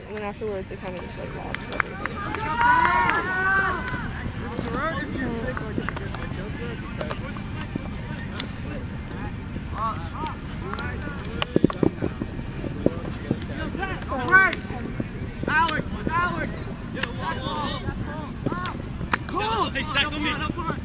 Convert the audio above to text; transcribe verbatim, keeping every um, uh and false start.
and then afterwards it kind of just like lost everything. Alex, Alex. Cool. Hey, stack on me.